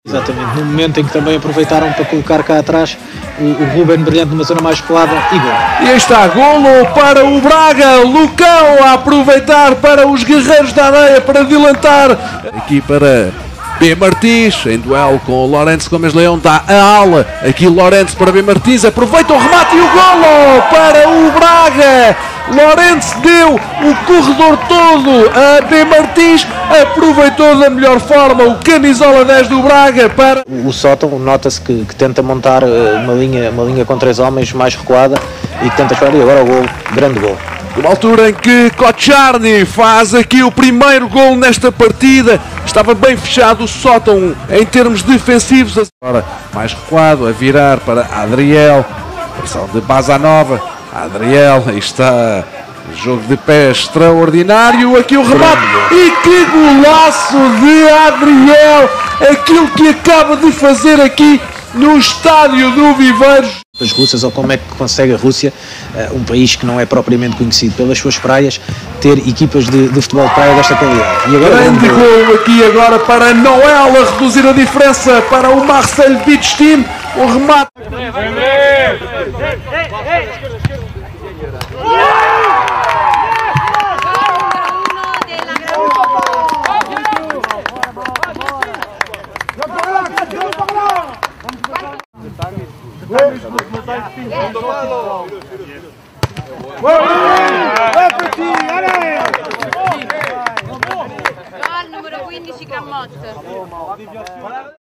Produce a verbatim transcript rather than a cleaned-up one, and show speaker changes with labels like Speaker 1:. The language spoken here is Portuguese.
Speaker 1: Exatamente, no momento em que também aproveitaram para colocar cá atrás o, o Ruben brilhante numa zona mais pelada e gol.
Speaker 2: E aí está, golo para o Braga, Lucão a aproveitar para os guerreiros da areia para adiantar. Aqui para B. Martins, em duelo com o Lourenço Gomes Leão, dá a ala. Aqui Lourenço para B. Martins, aproveita o remate e o golo para o Braga. Lourenço deu o corredor todo a B. Martins, aproveitou da melhor forma o camisola dez do Braga para...
Speaker 1: O Sótão nota-se que, que tenta montar uma linha, uma linha com três homens mais recuada e que tenta esperar, e agora o gol, grande gol.
Speaker 2: Uma altura em que Kotcharny faz aqui o primeiro gol nesta partida, estava bem fechado o Sótão em termos defensivos. Agora mais recuado, a virar para Adriel, pressão de Bazanova, Adriel, aí está, jogo de pé extraordinário, aqui o remate, e que golaço de Adriel, aquilo que acaba de fazer aqui no estádio do Viveiros.
Speaker 1: As russas, ou como é que consegue a Rússia, um país que não é propriamente conhecido pelas suas praias, ter equipas de, de futebol de praia desta qualidade.
Speaker 2: E agora grande gol aqui agora para Noel a reduzir a diferença para o Marcel Beach Team, o remate.
Speaker 3: Gol numero quindici Camot.